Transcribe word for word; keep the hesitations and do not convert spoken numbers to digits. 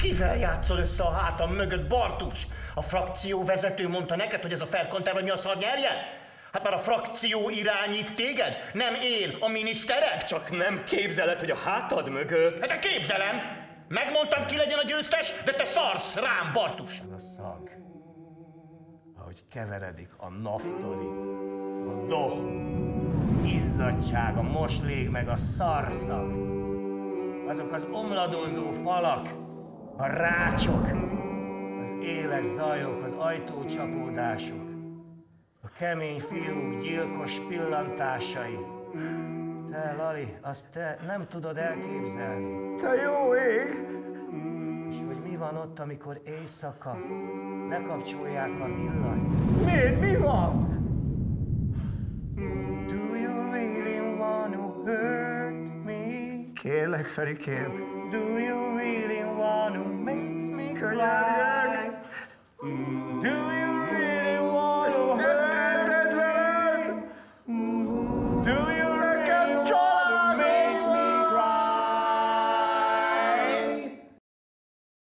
Kivel játszol össze a hátam mögött, Bartus? A frakcióvezető mondta neked, hogy ez a Ferkanter vagy mi a szar nyerje? Hát már a frakció irányít téged, nem én, a minisztered? Csak nem képzeled, hogy a hátad mögött... Hát te képzelem! Megmondtam, ki legyen a győztes, de te szarsz rám, Bartus! Ez a szag, ahogy keveredik a naftali, a doh, az izzadság, a moslék meg a szarszag, azok az omladozó falak, a rácsok, az éles zajok, az ajtócsapódások, a kemény fiúk gyilkos pillantásai. Te, Lali, azt te nem tudod elképzelni. Te jó ég! És hogy mi van ott, amikor éjszaka lekapcsolják a villanyt? Miért? Mi van? Do you really wanna hurt me? Kérlek, Ferikém. Do you really wanna make me cry? Könyörgök! Do